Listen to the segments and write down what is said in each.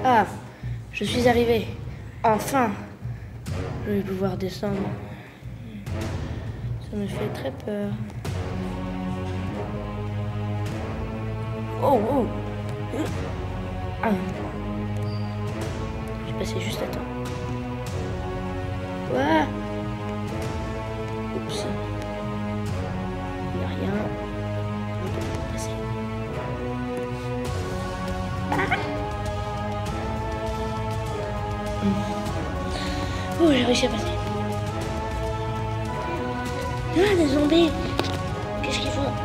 Ah, je suis arrivé. Enfin, je vais pouvoir descendre. Ça me fait très peur. Oh, oh. Ah. Je vais passer juste à temps. Quoi? Oups. Il n'y a rien. Je peux pas passer. Ah. Oh, j'ai réussi à passer. Ah, des zombies. Qu'est-ce qu'ils font?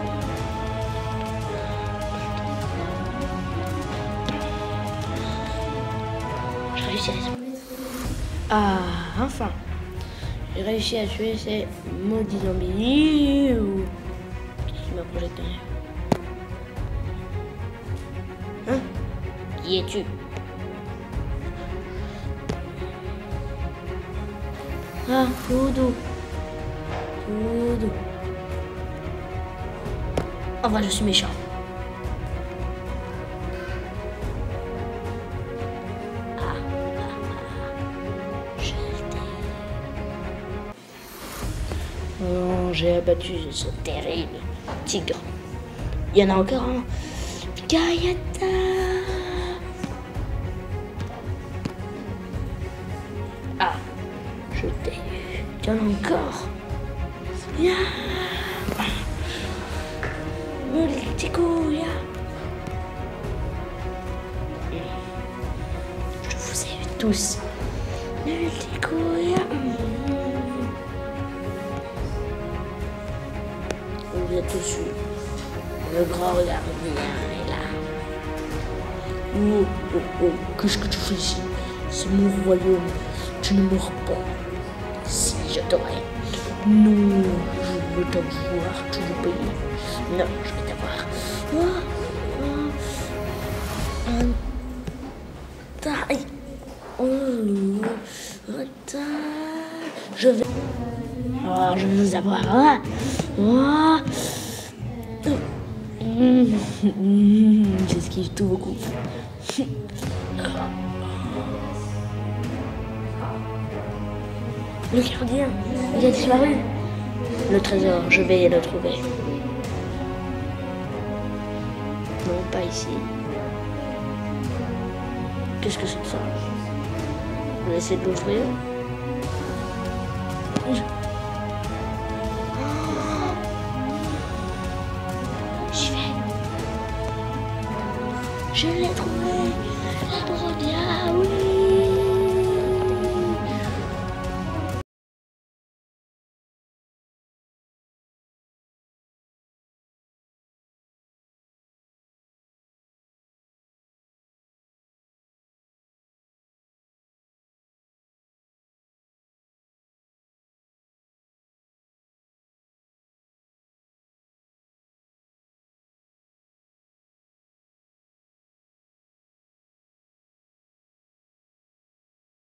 J'ai réussi à les zombies. Ah, enfin. J'ai réussi à tuer ces maudits zombies. Qu'est-ce qui m'a projeté? Hein? Qui es-tu? Ah, Doudou. Doudou. Oh bah je suis méchant. Oh, j'ai abattu ce terrible tigre. Il y en a encore un. Gayata. Ah, je t'ai eu. Il y en a encore. Ya. Multicoya. Je vous ai eu tous. Multicoya. Vous êtes tous eu. Le grand gardien est là. Oh, oh, oh, qu'est-ce que tu fais ici? C'est mon royaume. Tu ne mourras pas. Si je t'aurais. Non, je veux t'avoir, tu veux payer. Non, je vais t'avoir. Taille. Je vais. Oh, je vais vous avoir. J'esquive tout beaucoup. Le gardien, il a disparu. Le trésor, je vais le trouver. Non, pas ici. Qu'est-ce que c'est que ça? Je vais essayer de l'ouvrir. J'y vais. Je l'ai trouvé. La Brodia, oui.